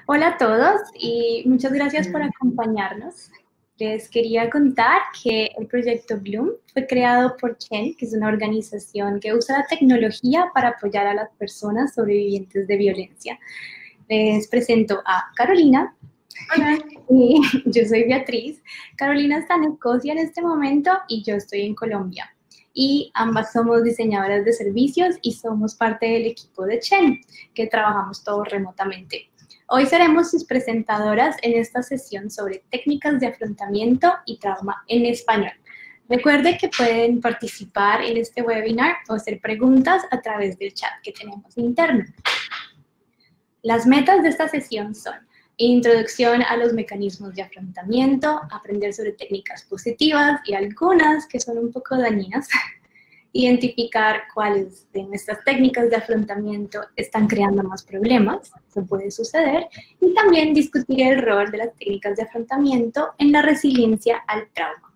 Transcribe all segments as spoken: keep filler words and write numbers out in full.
Hola a todos y muchas gracias por acompañarnos. Les quería contar que el proyecto Bloom fue creado por Chen, que es una organización que usa la tecnología para apoyar a las personas sobrevivientes de violencia. Les presento a Carolina. Hola. Y yo soy Beatriz. Carolina está en Escocia en este momento y yo estoy en Colombia. Y ambas somos diseñadoras de servicios y somos parte del equipo de Chen, que trabajamos todos remotamente. Hoy seremos sus presentadoras en esta sesión sobre técnicas de afrontamiento y trauma en español. Recuerde que pueden participar en este webinar o hacer preguntas a través del chat que tenemos interno. Las metas de esta sesión son introducción a los mecanismos de afrontamiento, aprender sobre técnicas positivas y algunas que son un poco dañinas, identificar cuáles de nuestras técnicas de afrontamiento están creando más problemas, eso puede suceder, y también discutir el rol de las técnicas de afrontamiento en la resiliencia al trauma.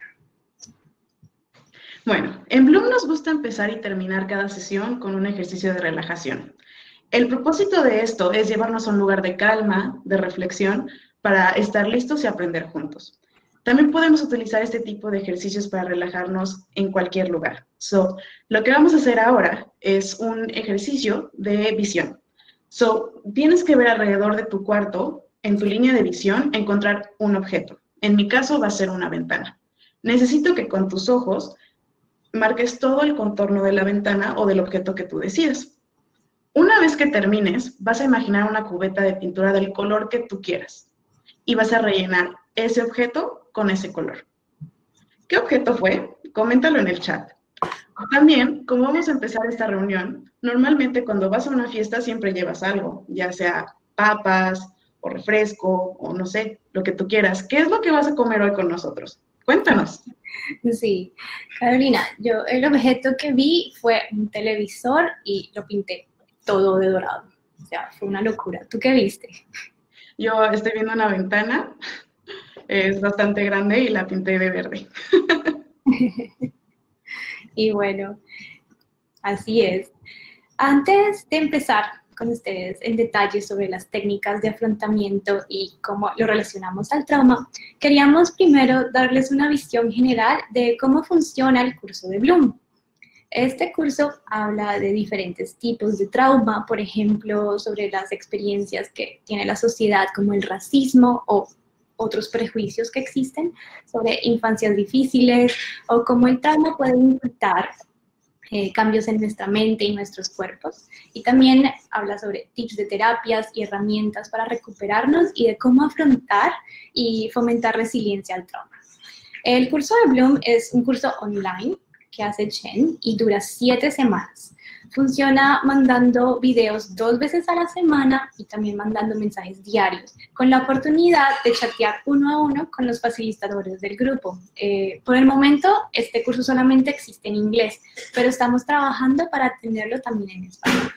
Bueno, en Bloom nos gusta empezar y terminar cada sesión con un ejercicio de relajación. El propósito de esto es llevarnos a un lugar de calma, de reflexión, para estar listos y aprender juntos. También podemos utilizar este tipo de ejercicios para relajarnos en cualquier lugar. So, lo que vamos a hacer ahora es un ejercicio de visión. So, tienes que ver alrededor de tu cuarto, en tu línea de visión, encontrar un objeto. En mi caso va a ser una ventana. Necesito que con tus ojos marques todo el contorno de la ventana o del objeto que tú decidas. Una vez que termines, vas a imaginar una cubeta de pintura del color que tú quieras y vas a rellenar ese objeto con ese color. ¿Qué objeto fue? Coméntalo en el chat. También, como vamos a empezar esta reunión, normalmente cuando vas a una fiesta siempre llevas algo, ya sea papas o refresco o no sé, lo que tú quieras. ¿Qué es lo que vas a comer hoy con nosotros? Cuéntanos. Sí, Carolina, yo el objeto que vi fue un televisor y lo pinté todo de dorado. O sea, fue una locura. ¿Tú qué viste? Yo estoy viendo una ventana, es bastante grande y la pinté de verde. Y bueno, así es. Antes de empezar con ustedes en detalle sobre las técnicas de afrontamiento y cómo lo relacionamos al trauma, queríamos primero darles una visión general de cómo funciona el curso de Bloom. Este curso habla de diferentes tipos de trauma, por ejemplo, sobre las experiencias que tiene la sociedad como el racismo o otros prejuicios que existen, sobre infancias difíciles o cómo el trauma puede impactar eh, cambios en nuestra mente y nuestros cuerpos. Y también habla sobre tips de terapias y herramientas para recuperarnos y de cómo afrontar y fomentar resiliencia al trauma. El curso de Bloom es un curso online que hace Chen y dura siete semanas. Funciona mandando videos dos veces a la semana y también mandando mensajes diarios, con la oportunidad de chatear uno a uno con los facilitadores del grupo. Eh, por el momento, este curso solamente existe en inglés, pero estamos trabajando para tenerlo también en español.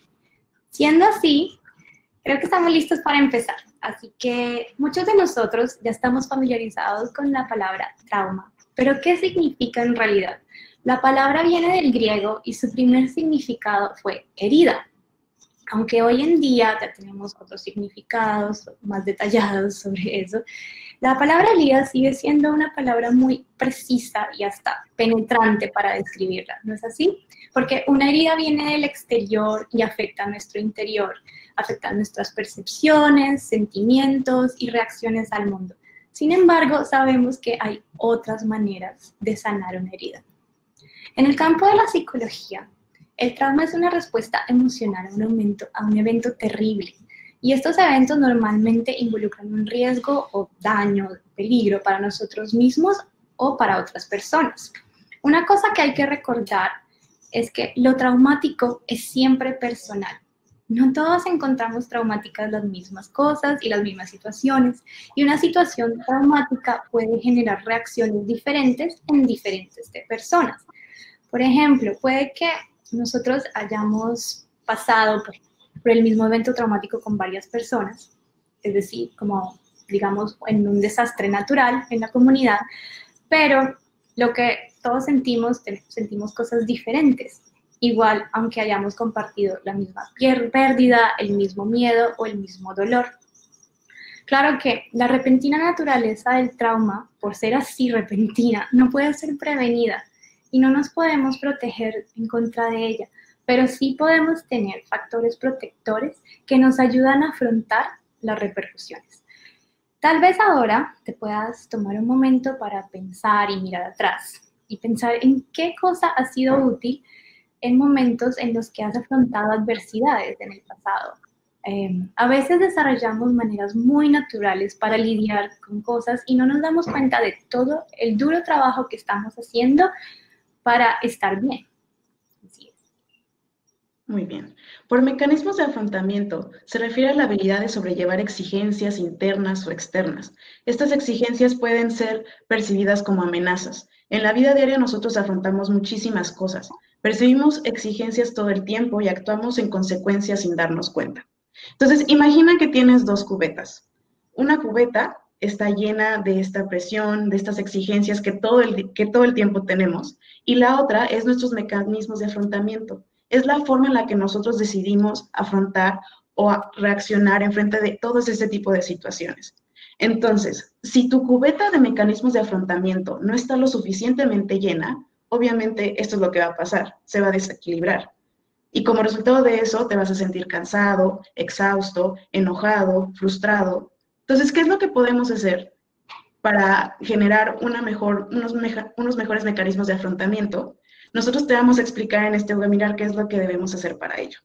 Siendo así, creo que estamos listos para empezar. Así que muchos de nosotros ya estamos familiarizados con la palabra trauma. ¿Pero qué significa en realidad? La palabra viene del griego y su primer significado fue herida. Aunque hoy en día ya tenemos otros significados más detallados sobre eso, la palabra herida sigue siendo una palabra muy precisa y hasta penetrante para describirla, ¿no es así? Porque una herida viene del exterior y afecta a nuestro interior, afecta a nuestras percepciones, sentimientos y reacciones al mundo. Sin embargo, sabemos que hay otras maneras de sanar una herida. En el campo de la psicología, el trauma es una respuesta emocional a un, aumento, a un evento terrible. Y estos eventos normalmente involucran un riesgo o daño, peligro para nosotros mismos o para otras personas. Una cosa que hay que recordar es que lo traumático es siempre personal. No todos encontramos traumáticas las mismas cosas y las mismas situaciones, y una situación traumática puede generar reacciones diferentes en diferentes personas. Por ejemplo, puede que nosotros hayamos pasado por, por el mismo evento traumático con varias personas, es decir, como digamos en un desastre natural en la comunidad, pero lo que todos sentimos, sentimos cosas diferentes. Igual, aunque hayamos compartido la misma pérdida, el mismo miedo o el mismo dolor. Claro que la repentina naturaleza del trauma, por ser así repentina, no puede ser prevenida y no nos podemos proteger en contra de ella, pero sí podemos tener factores protectores que nos ayudan a afrontar las repercusiones. Tal vez ahora te puedas tomar un momento para pensar y mirar atrás y pensar en qué cosa ha sido útil en momentos en los que has afrontado adversidades en el pasado. Eh, a veces desarrollamos maneras muy naturales para lidiar con cosas y no nos damos cuenta de todo el duro trabajo que estamos haciendo para estar bien. Así es. Muy bien. Por mecanismos de afrontamiento, se refiere a la habilidad de sobrellevar exigencias internas o externas. Estas exigencias pueden ser percibidas como amenazas. En la vida diaria nosotros afrontamos muchísimas cosas. Percibimos exigencias todo el tiempo y actuamos en consecuencia sin darnos cuenta. Entonces, imagina que tienes dos cubetas. Una cubeta está llena de esta presión, de estas exigencias que todo el, que todo el tiempo tenemos, y la otra es nuestros mecanismos de afrontamiento. Es la forma en la que nosotros decidimos afrontar o reaccionar en frente de todos ese tipo de situaciones. Entonces, si tu cubeta de mecanismos de afrontamiento no está lo suficientemente llena, obviamente esto es lo que va a pasar, se va a desequilibrar. Y como resultado de eso, te vas a sentir cansado, exhausto, enojado, frustrado. Entonces, ¿qué es lo que podemos hacer para generar una mejor, unos, meja, unos mejores mecanismos de afrontamiento? Nosotros te vamos a explicar en este webinar qué es lo que debemos hacer para ello.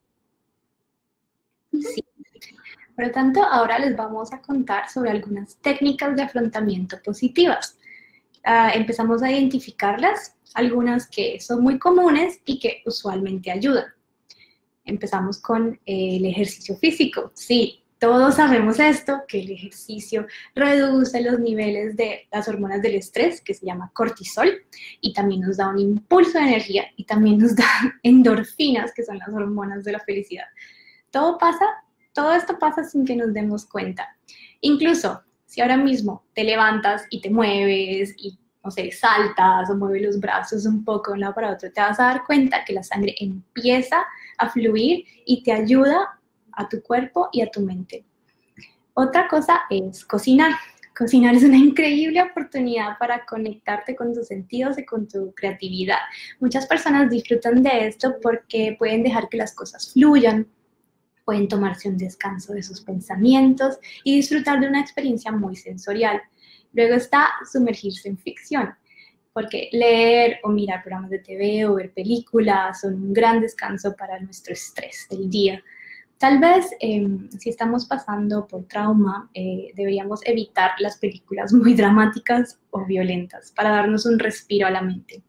Sí. Por lo tanto, ahora les vamos a contar sobre algunas técnicas de afrontamiento positivas. Uh, empezamos a identificarlas, algunas que son muy comunes y que usualmente ayudan. Empezamos con eh, el ejercicio físico. Sí, todos sabemos esto, que el ejercicio reduce los niveles de las hormonas del estrés, que se llama cortisol, y también nos da un impulso de energía, y también nos da endorfinas, que son las hormonas de la felicidad. Todo pasa, todo esto pasa sin que nos demos cuenta. Incluso, si ahora mismo te levantas y te mueves, y no sé, saltas o mueves los brazos un poco de un lado para otro, te vas a dar cuenta que la sangre empieza a fluir y te ayuda a tu cuerpo y a tu mente. Otra cosa es cocinar. Cocinar es una increíble oportunidad para conectarte con tus sentidos y con tu creatividad. Muchas personas disfrutan de esto porque pueden dejar que las cosas fluyan, pueden tomarse un descanso de sus pensamientos y disfrutar de una experiencia muy sensorial. Luego está sumergirse en ficción, porque leer o mirar programas de T V o ver películas son un gran descanso para nuestro estrés del día. Tal vez, eh, si estamos pasando por trauma, eh, deberíamos evitar las películas muy dramáticas o violentas para darnos un respiro a la mente.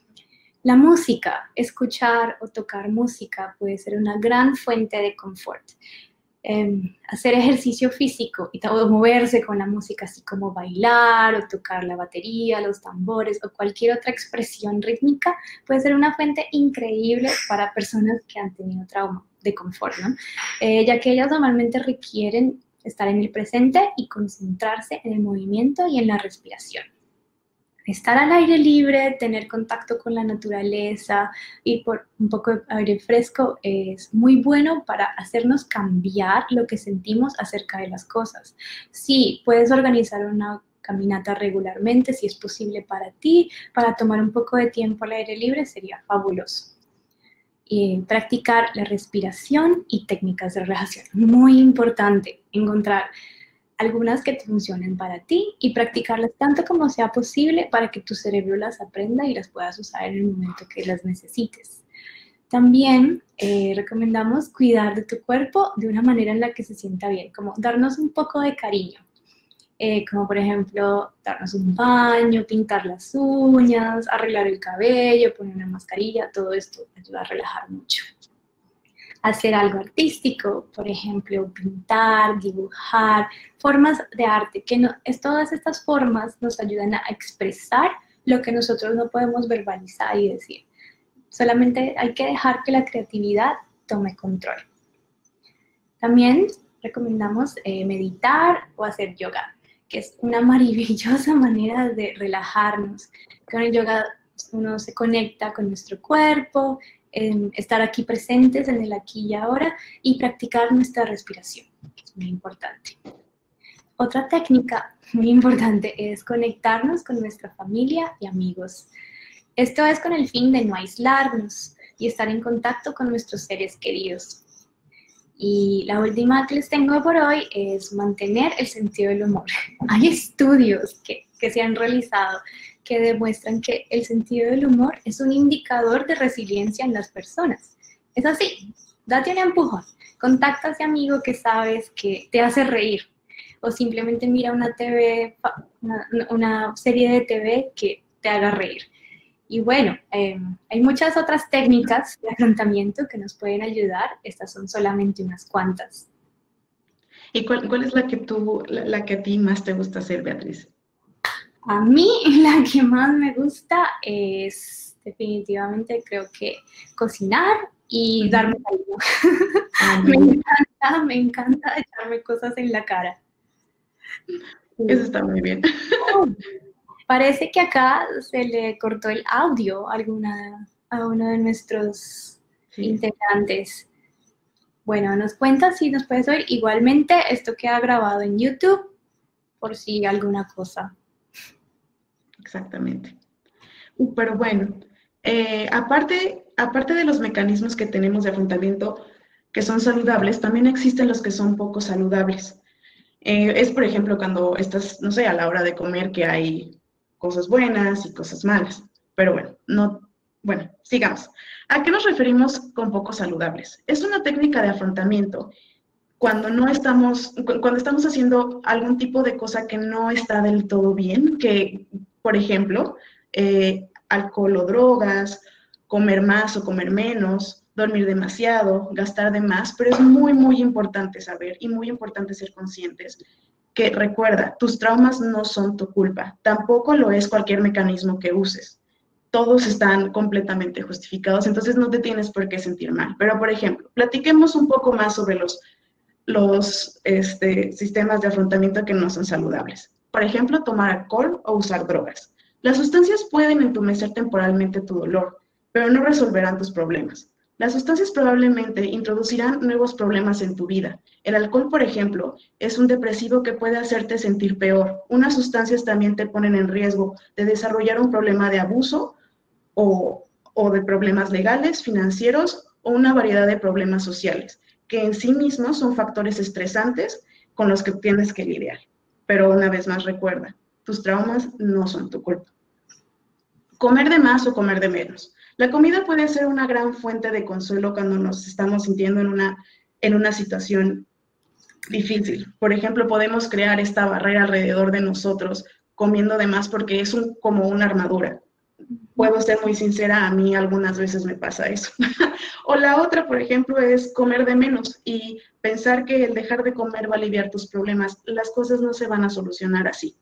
La música, escuchar o tocar música puede ser una gran fuente de confort. Eh, hacer ejercicio físico y todo, moverse con la música, así como bailar o tocar la batería, los tambores o cualquier otra expresión rítmica, puede ser una fuente increíble para personas que han tenido trauma de confort, ¿no? Eh, ya que ellas normalmente requieren estar en el presente y concentrarse en el movimiento y en la respiración. Estar al aire libre, tener contacto con la naturaleza y por un poco de aire fresco es muy bueno para hacernos cambiar lo que sentimos acerca de las cosas. Sí, puedes organizar una caminata regularmente si es posible para ti, para tomar un poco de tiempo al aire libre sería fabuloso. Y practicar la respiración y técnicas de relajación. Muy importante encontrar algunas que te funcionen para ti y practicarlas tanto como sea posible para que tu cerebro las aprenda y las puedas usar en el momento que las necesites. También eh, recomendamos cuidar de tu cuerpo de una manera en la que se sienta bien, como darnos un poco de cariño, eh, como por ejemplo darnos un baño, pintar las uñas, arreglar el cabello, poner una mascarilla, todo esto ayuda a relajar mucho. Hacer algo artístico, por ejemplo, pintar, dibujar, formas de arte, que no, es, todas estas formas nos ayudan a expresar lo que nosotros no podemos verbalizar y decir. Solamente hay que dejar que la creatividad tome control. También recomendamos eh, meditar o hacer yoga, que es una maravillosa manera de relajarnos. Con el yoga uno se conecta con nuestro cuerpo, eh, estar aquí presentes en el aquí y ahora y practicar nuestra respiración, que es muy importante. Otra técnica muy importante es conectarnos con nuestra familia y amigos. Esto es con el fin de no aislarnos y estar en contacto con nuestros seres queridos. Y la última que les tengo por hoy es mantener el sentido del humor. Hay estudios que, que se han realizado que demuestran que el sentido del humor es un indicador de resiliencia en las personas. Es así, date un empujón, contacta a ese amigo que sabes que te hace reír, o simplemente mira una, T V, una, una serie de T V que te haga reír. Y bueno, eh, hay muchas otras técnicas de afrontamiento que nos pueden ayudar. Estas son solamente unas cuantas. ¿Y cuál, cuál es la que, tú, la, la que a ti más te gusta hacer, Beatriz? A mí la que más me gusta es definitivamente, creo que cocinar y uh-huh. darme algo. Ah, me encanta, me encanta echarme cosas en la cara. Eso está muy bien. Oh, parece que acá se le cortó el audio a, alguna, a uno de nuestros sí. integrantes. Bueno, nos cuentas si nos puedes oír. Igualmente, esto queda grabado en YouTube por si alguna cosa. Exactamente. Pero bueno, eh, aparte, aparte de los mecanismos que tenemos de afrontamiento que son saludables, también existen los que son poco saludables. Eh, es, por ejemplo, cuando estás, no sé, a la hora de comer que hay cosas buenas y cosas malas. Pero bueno, no, bueno, sigamos. ¿A qué nos referimos con poco saludables? Es una técnica de afrontamiento cuando no estamos, cuando estamos haciendo algún tipo de cosa que no está del todo bien, que, por ejemplo, eh, alcohol o drogas, comer más o comer menos, dormir demasiado, gastar de más, pero es muy, muy importante saber y muy importante ser conscientes que, recuerda, tus traumas no son tu culpa, tampoco lo es cualquier mecanismo que uses. Todos están completamente justificados, entonces no te tienes por qué sentir mal. Pero, por ejemplo, platiquemos un poco más sobre los, los este, sistemas de afrontamiento que no son saludables. Por ejemplo, tomar alcohol o usar drogas. Las sustancias pueden entumecer temporalmente tu dolor, pero no resolverán tus problemas. Las sustancias probablemente introducirán nuevos problemas en tu vida. El alcohol, por ejemplo, es un depresivo que puede hacerte sentir peor. Unas sustancias también te ponen en riesgo de desarrollar un problema de abuso o, o de problemas legales, financieros o una variedad de problemas sociales, que en sí mismos son factores estresantes con los que tienes que lidiar. Pero una vez más recuerda, tus traumas no son tu culpa. Comer de más o comer de menos. La comida puede ser una gran fuente de consuelo cuando nos estamos sintiendo en una, en una situación difícil. Por ejemplo, podemos crear esta barrera alrededor de nosotros comiendo de más porque es un, como una armadura. Puedo ser muy sincera, a mí algunas veces me pasa eso. O la otra, por ejemplo, es comer de menos y pensar que el dejar de comer va a aliviar tus problemas. Las cosas no se van a solucionar así.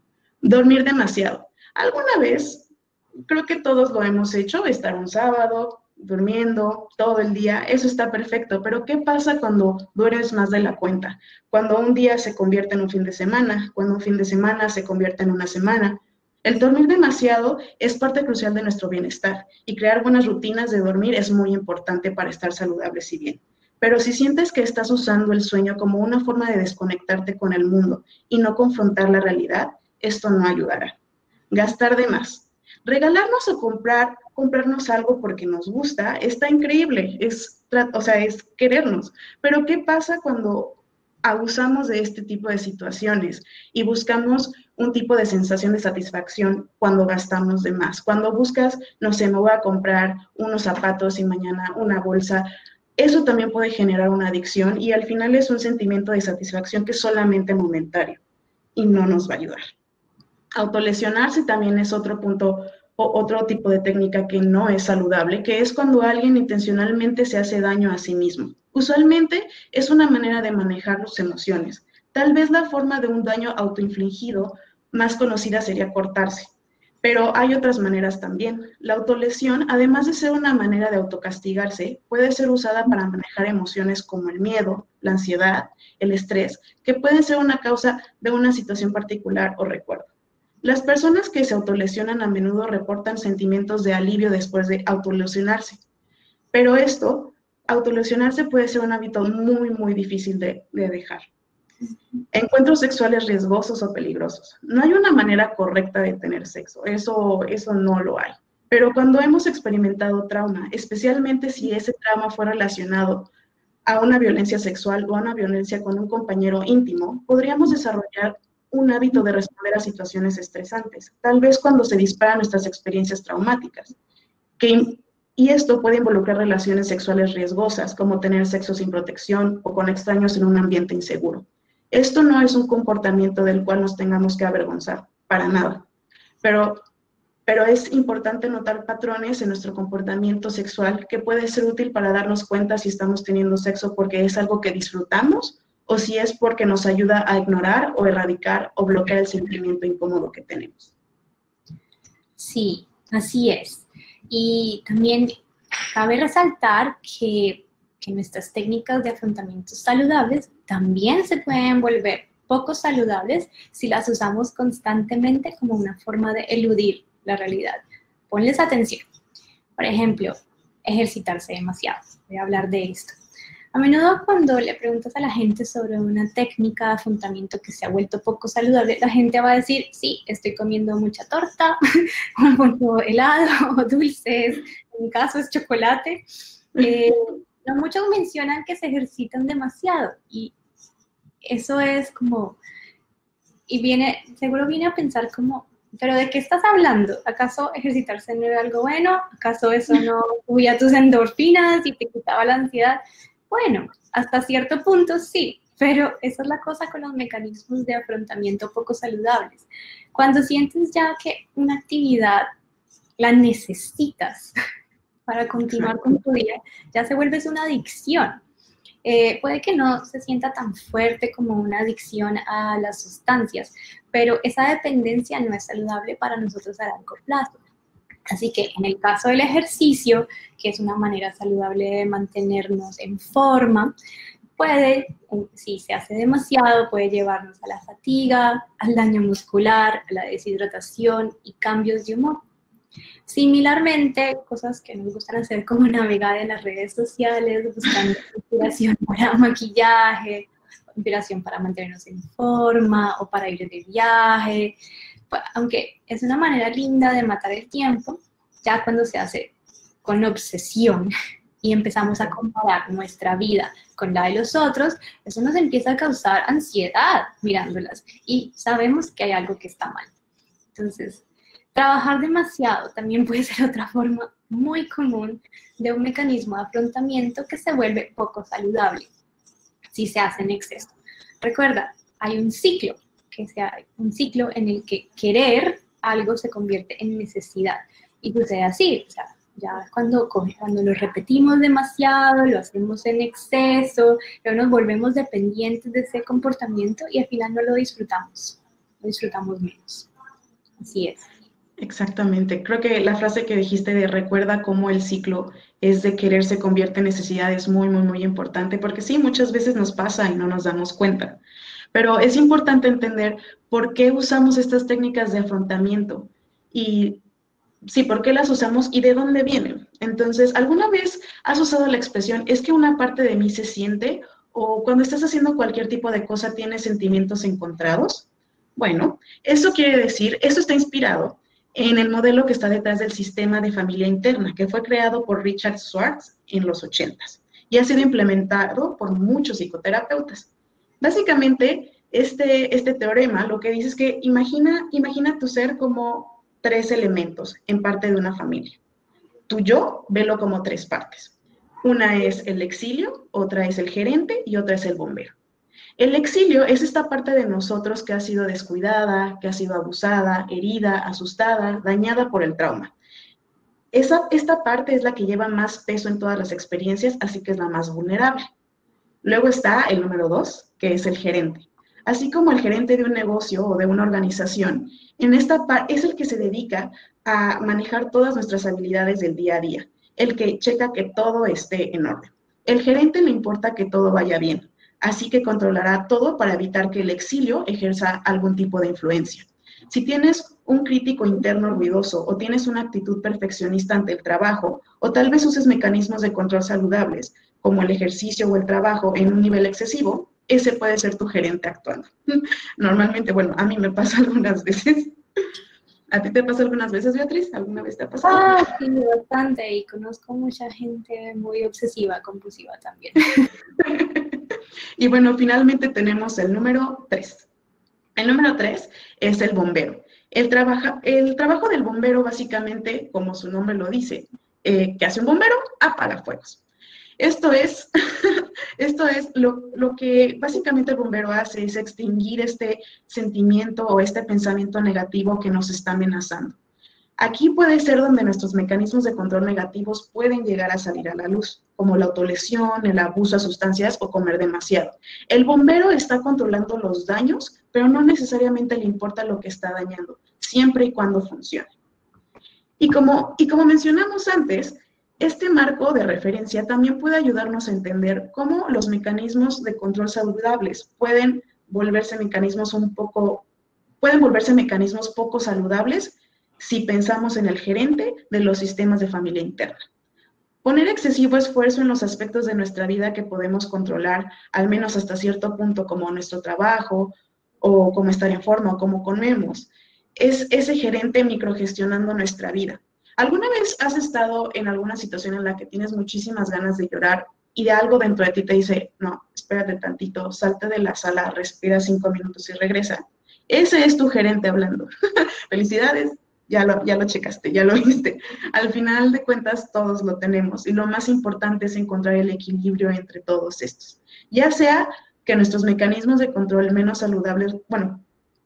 Dormir demasiado. ¿Alguna vez? Creo que todos lo hemos hecho, estar un sábado, durmiendo todo el día, eso está perfecto, pero ¿qué pasa cuando duermes más de la cuenta? Cuando un día se convierte en un fin de semana, cuando un fin de semana se convierte en una semana. El dormir demasiado es parte crucial de nuestro bienestar y crear buenas rutinas de dormir es muy importante para estar saludables y bien. Pero si sientes que estás usando el sueño como una forma de desconectarte con el mundo y no confrontar la realidad, esto no ayudará. Gastar de más. Regalarnos o comprar, comprarnos algo porque nos gusta está increíble, es, o sea, es querernos. Pero ¿qué pasa cuando abusamos de este tipo de situaciones y buscamos un tipo de sensación de satisfacción cuando gastamos de más? Cuando buscas, no sé, me voy a comprar unos zapatos y mañana una bolsa, eso también puede generar una adicción y al final es un sentimiento de satisfacción que es solamente momentario y no nos va a ayudar. Autolesionarse también es otro punto o otro tipo de técnica que no es saludable, que es cuando alguien intencionalmente se hace daño a sí mismo. Usualmente es una manera de manejar sus emociones. Tal vez la forma de un daño autoinfligido más conocida sería cortarse, pero hay otras maneras también. La autolesión, además de ser una manera de autocastigarse, puede ser usada para manejar emociones como el miedo, la ansiedad, el estrés, que pueden ser una causa de una situación particular o recuerdo. Las personas que se autolesionan a menudo reportan sentimientos de alivio después de autolesionarse, pero esto, autolesionarse puede ser un hábito muy, muy difícil de, de dejar. Encuentros sexuales riesgosos o peligrosos. No hay una manera correcta de tener sexo, eso, eso no lo hay. Pero cuando hemos experimentado trauma, especialmente si ese trauma fue relacionado a una violencia sexual o a una violencia con un compañero íntimo, podríamos desarrollar un hábito de responder a situaciones estresantes, tal vez cuando se disparan nuestras experiencias traumáticas. Que, y esto puede involucrar relaciones sexuales riesgosas, como tener sexo sin protección o con extraños en un ambiente inseguro. Esto no es un comportamiento del cual nos tengamos que avergonzar, para nada. Pero, pero es importante notar patrones en nuestro comportamiento sexual que puede ser útil para darnos cuenta si estamos teniendo sexo porque es algo que disfrutamos o si es porque nos ayuda a ignorar o erradicar o bloquear el sentimiento incómodo que tenemos. Sí, así es. Y también cabe resaltar que, que nuestras técnicas de afrontamiento saludables también se pueden volver poco saludables si las usamos constantemente como una forma de eludir la realidad. Ponles atención. Por ejemplo, ejercitarse demasiado. Voy a hablar de esto. A menudo cuando le preguntas a la gente sobre una técnica de afrontamiento que se ha vuelto poco saludable, la gente va a decir, sí, estoy comiendo mucha torta, mucho helado o dulces, en mi caso es chocolate. Eh, no muchos mencionan que se ejercitan demasiado y eso es como, y viene, seguro viene a pensar como, ¿pero de qué estás hablando? ¿Acaso ejercitarse no era algo bueno? ¿Acaso eso no subía tus endorfinas y te quitaba la ansiedad? Bueno, hasta cierto punto sí, pero esa es la cosa con los mecanismos de afrontamiento poco saludables. Cuando sientes ya que una actividad la necesitas para continuar con tu día, ya se vuelve una adicción. Eh, puede que no se sienta tan fuerte como una adicción a las sustancias, pero esa dependencia no es saludable para nosotros a largo plazo. Así que en el caso del ejercicio, que es una manera saludable de mantenernos en forma, puede, si se hace demasiado, puede llevarnos a la fatiga, al daño muscular, a la deshidratación y cambios de humor. Similarmente, cosas que nos gustan hacer como navegar en las redes sociales, buscando inspiración para maquillaje, inspiración para mantenernos en forma o para ir de viaje. Aunque es una manera linda de matar el tiempo, ya cuando se hace con obsesión y empezamos a comparar nuestra vida con la de los otros, eso nos empieza a causar ansiedad mirándolas y sabemos que hay algo que está mal. Entonces, trabajar demasiado también puede ser otra forma muy común de un mecanismo de afrontamiento que se vuelve poco saludable si se hace en exceso. Recuerda, hay un ciclo, que sea un ciclo en el que querer algo se convierte en necesidad. Y sucede así, o sea, ya cuando, cuando lo repetimos demasiado, lo hacemos en exceso, luego nos volvemos dependientes de ese comportamiento y al final no lo disfrutamos, lo disfrutamos menos. Así es. Exactamente. Creo que la frase que dijiste de recuerda cómo el ciclo es de querer se convierte en necesidad es muy, muy, muy importante, porque sí, muchas veces nos pasa y no nos damos cuenta. Pero es importante entender por qué usamos estas técnicas de afrontamiento y sí, por qué las usamos y de dónde vienen. Entonces, ¿alguna vez has usado la expresión es que una parte de mí se siente o cuando estás haciendo cualquier tipo de cosa tienes sentimientos encontrados? Bueno, eso quiere decir, esto está inspirado en el modelo que está detrás del sistema de familia interna, que fue creado por Richard Schwartz en los ochentas y ha sido implementado por muchos psicoterapeutas. Básicamente, este, este teorema lo que dice es que imagina, imagina tu ser como tres elementos en parte de una familia. Tu yo, velo como tres partes. Una es el exilio, otra es el gerente y otra es el bombero. El exilio es esta parte de nosotros que ha sido descuidada, que ha sido abusada, herida, asustada, dañada por el trauma. Esa, esta parte es la que lleva más peso en todas las experiencias, así que es la más vulnerable. Luego está el número dos, que es el gerente. Así como el gerente de un negocio o de una organización, en esta parte es el que se dedica a manejar todas nuestras habilidades del día a día, el que checa que todo esté en orden. El gerente le importa que todo vaya bien, así que controlará todo para evitar que el exilio ejerza algún tipo de influencia. Si tienes un crítico interno ruidoso o tienes una actitud perfeccionista ante el trabajo, o tal vez uses mecanismos de control saludables, como el ejercicio o el trabajo en un nivel excesivo, ese puede ser tu gerente actuando. Normalmente, bueno, a mí me pasa algunas veces. ¿A ti te pasa algunas veces, Beatriz? ¿Alguna vez te ha pasado? Ah, sí, bastante. Y conozco mucha gente muy obsesiva, compulsiva también. Y bueno, finalmente tenemos el número tres. El número tres es el bombero. El, trabaja, el trabajo del bombero, básicamente, como su nombre lo dice, eh, ¿qué hace un bombero? Apaga fuegos. Esto es, esto es lo, lo que básicamente el bombero hace, es extinguir este sentimiento o este pensamiento negativo que nos está amenazando. Aquí puede ser donde nuestros mecanismos de control negativos pueden llegar a salir a la luz, como la autolesión, el abuso a sustancias o comer demasiado. El bombero está controlando los daños, pero no necesariamente le importa lo que está dañando, siempre y cuando funcione. Y como, y como mencionamos antes, este marco de referencia también puede ayudarnos a entender cómo los mecanismos de control saludables pueden volverse mecanismos un poco, pueden volverse mecanismos poco saludables si pensamos en el gerente de los sistemas de familia interna. Poner excesivo esfuerzo en los aspectos de nuestra vida que podemos controlar, al menos hasta cierto punto, como nuestro trabajo, o cómo estar en forma, o cómo comemos, es ese gerente microgestionando nuestra vida. ¿Alguna vez has estado en alguna situación en la que tienes muchísimas ganas de llorar y de algo dentro de ti te dice, no, espérate tantito, salte de la sala, respira cinco minutos y regresa? Ese es tu gerente hablando. Felicidades. Ya lo, ya lo checaste, ya lo viste. Al final de cuentas, todos lo tenemos. Y lo más importante es encontrar el equilibrio entre todos estos. Ya sea que nuestros mecanismos de control menos saludables, bueno,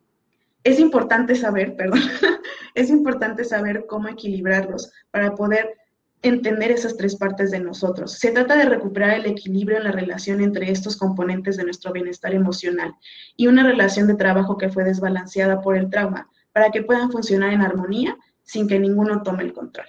es importante saber, perdón, es importante saber cómo equilibrarlos para poder entender esas tres partes de nosotros. Se trata de recuperar el equilibrio en la relación entre estos componentes de nuestro bienestar emocional y una relación de trabajo que fue desbalanceada por el trauma, para que puedan funcionar en armonía sin que ninguno tome el control.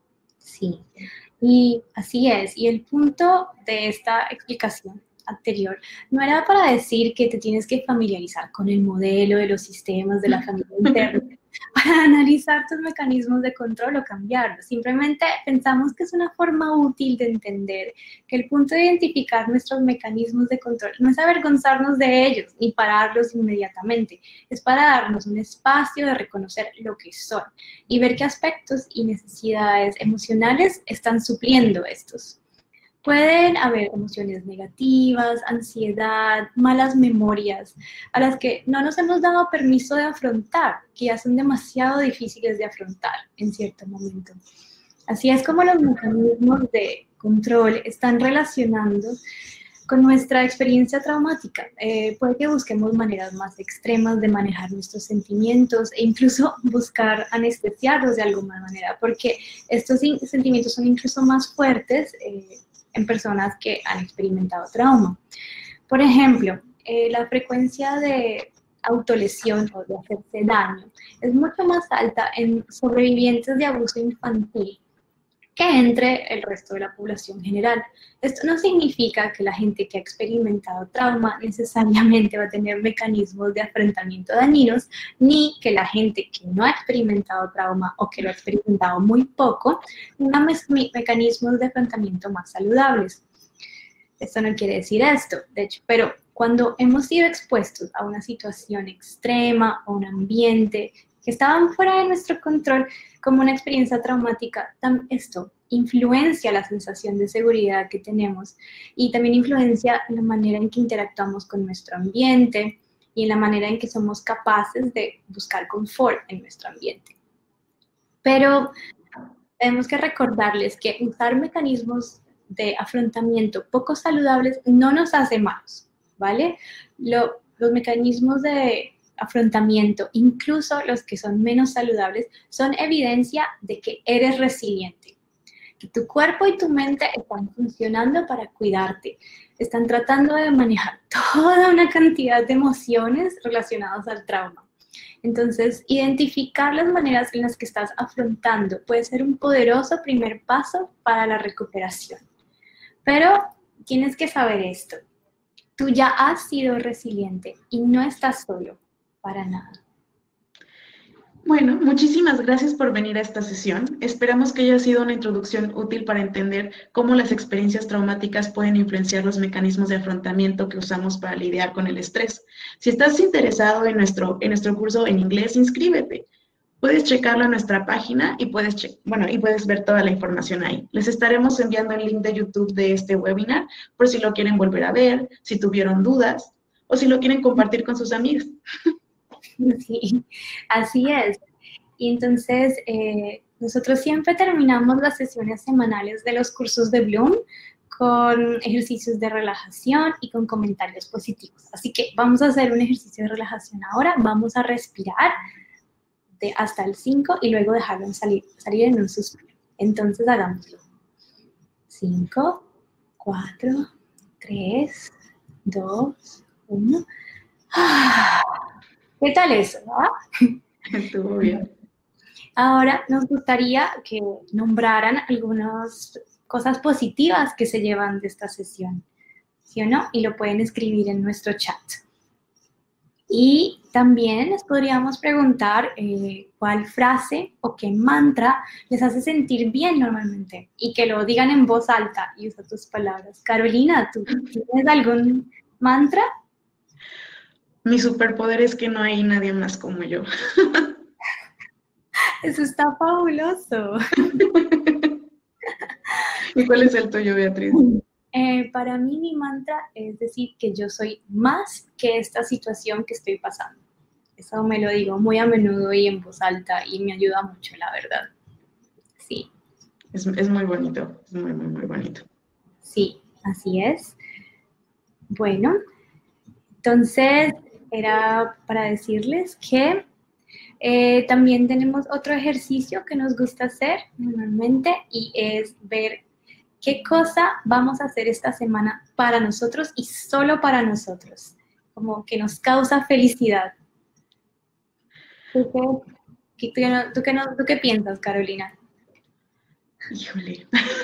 Sí, y así es. Y el punto de esta explicación anterior no era para decir que te tienes que familiarizar con el modelo de los sistemas de la familia interna para analizar tus mecanismos de control o cambiarlos. Simplemente pensamos que es una forma útil de entender que el punto de identificar nuestros mecanismos de control no es avergonzarnos de ellos ni pararlos inmediatamente, es para darnos un espacio de reconocer lo que son y ver qué aspectos y necesidades emocionales están supliendo estos. Pueden haber emociones negativas, ansiedad, malas memorias, a las que no nos hemos dado permiso de afrontar, que ya son demasiado difíciles de afrontar en cierto momento. Así es como los mecanismos de control están relacionando con nuestra experiencia traumática. Eh, puede que busquemos maneras más extremas de manejar nuestros sentimientos e incluso buscar anestesiarlos de alguna manera, porque estos sentimientos son incluso más fuertes eh, en personas que han experimentado trauma. Por ejemplo, eh, la frecuencia de autolesión o de hacerse daño es mucho más alta en sobrevivientes de abuso infantil que entre el resto de la población general. Esto no significa que la gente que ha experimentado trauma necesariamente va a tener mecanismos de afrontamiento dañinos, ni que la gente que no ha experimentado trauma o que lo ha experimentado muy poco tenga me mecanismos de afrontamiento más saludables. Esto no quiere decir esto, de hecho, pero cuando hemos sido expuestos a una situación extrema o un ambiente que estaban fuera de nuestro control, como una experiencia traumática, esto influencia la sensación de seguridad que tenemos y también influencia la manera en que interactuamos con nuestro ambiente y en la manera en que somos capaces de buscar confort en nuestro ambiente. Pero tenemos que recordarles que usar mecanismos de afrontamiento poco saludables no nos hace malos, ¿vale? Lo, los mecanismos de afrontamiento, incluso los que son menos saludables, son evidencia de que eres resiliente, que tu cuerpo y tu mente están funcionando para cuidarte, están tratando de manejar toda una cantidad de emociones relacionadas al trauma. Entonces, identificar las maneras en las que estás afrontando puede ser un poderoso primer paso para la recuperación. Pero tienes que saber esto, tú ya has sido resiliente y no estás solo. Para nada. Bueno, muchísimas gracias por venir a esta sesión. Esperamos que haya sido una introducción útil para entender cómo las experiencias traumáticas pueden influenciar los mecanismos de afrontamiento que usamos para lidiar con el estrés. Si estás interesado en nuestro, en nuestro curso en inglés, inscríbete. Puedes checarlo en nuestra página y puedes, bueno, y puedes ver toda la información ahí. Les estaremos enviando el link de YouTube de este webinar por si lo quieren volver a ver, si tuvieron dudas o si lo quieren compartir con sus amigos. Sí, así es. Y entonces, eh, nosotros siempre terminamos las sesiones semanales de los cursos de Bloom con ejercicios de relajación y con comentarios positivos. Así que vamos a hacer un ejercicio de relajación ahora. Vamos a respirar de hasta el cinco y luego dejarlo salir, salir en un suspiro. Entonces, hagámoslo. cinco, cuatro, tres, dos, uno. ¿Qué tal eso? ¿No? Estuvo bien. Ahora nos gustaría que nombraran algunas cosas positivas que se llevan de esta sesión, ¿sí o no? Y lo pueden escribir en nuestro chat. Y también les podríamos preguntar eh, cuál frase o qué mantra les hace sentir bien normalmente y que lo digan en voz alta y usa tus palabras. Carolina, ¿tú tienes algún mantra? Mi superpoder es que no hay nadie más como yo. Eso está fabuloso. ¿Y cuál es el tuyo, Beatriz? Eh, para mí mi mantra es decir que yo soy más que esta situación que estoy pasando. Eso me lo digo muy a menudo y en voz alta y me ayuda mucho, la verdad. Sí. Es, es muy bonito, es muy, muy, muy bonito. Sí, así es. Bueno, entonces era para decirles que eh, también tenemos otro ejercicio que nos gusta hacer normalmente y es ver qué cosa vamos a hacer esta semana para nosotros y solo para nosotros, como que nos causa felicidad. ¿Tú qué, tú, tú qué, no, tú qué piensas, Carolina? Híjole.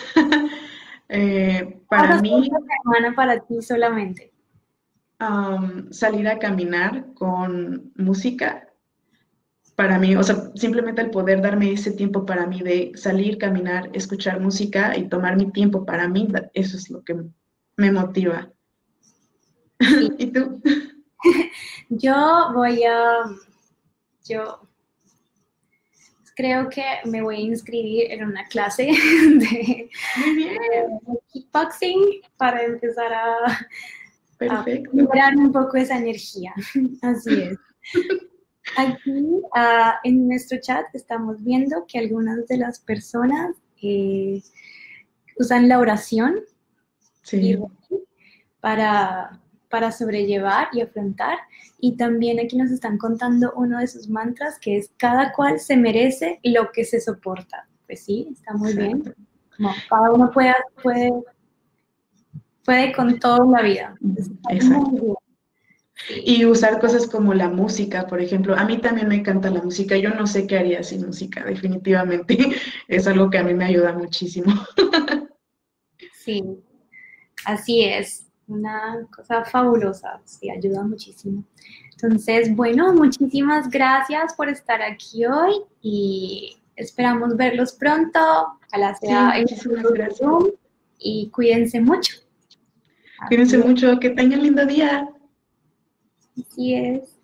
eh, para mí, esta semana para ti solamente. Um, salir a caminar con música, para mí, o sea, simplemente el poder darme ese tiempo para mí de salir, caminar, escuchar música y tomar mi tiempo para mí, eso es lo que me motiva. Sí. ¿Y tú? Yo voy a, yo creo que me voy a inscribir en una clase de, de kickboxing para empezar a, Perfecto. a lograr un poco esa energía. Así es. Aquí uh, en nuestro chat estamos viendo que algunas de las personas eh, usan la oración sí. para, para sobrellevar y afrontar. Y también aquí nos están contando uno de sus mantras, que es cada cual se merece lo que se soporta. Pues sí, está muy Exacto. bien. No, cada uno puede, puede, puede con todo en la vida. Exacto. Y usar cosas como la música, por ejemplo. A mí también me encanta la música. Yo no sé qué haría sin música, definitivamente. Es algo que a mí me ayuda muchísimo. Sí, así es. Una cosa fabulosa. Sí, ayuda muchísimo. Entonces, bueno, muchísimas gracias por estar aquí hoy y esperamos verlos pronto. Ojalá sea sí, muchísimas gracias. Zoom y cuídense mucho. Cuídense mucho. Que tengan lindo día. Así es.